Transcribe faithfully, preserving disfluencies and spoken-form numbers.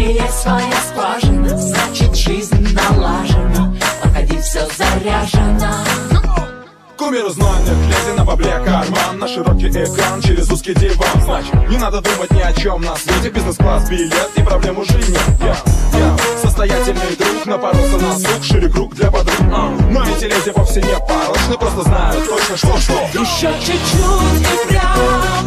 Если есть своя скважина, значит жизнь налажена. Проходи, все заряжено. Кумиры знойных, леди на бабле карман, на широкий экран через узкий диван. Значит, не надо думать ни о чем на свете. Бизнес-класс, билет и проблем уже нет. Я, я состоятельный друг, напоролся на сук, шире круг для подруг. а. Но эти леди вовсе не порочны, просто знают точно что что. Еще чуть-чуть и прям